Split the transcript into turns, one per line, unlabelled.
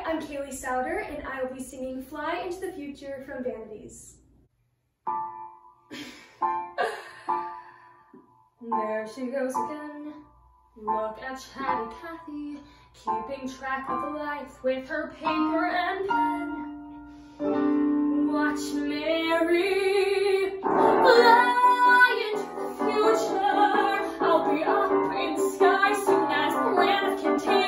I'm Kailey Souder, and I will be singing Fly into the Future from Vanities. There she goes again. Look at chatty Cathy, keeping track of life with her paper and pen. Watch Mary fly into the future. I'll be up in the sky soon as the land of contagion.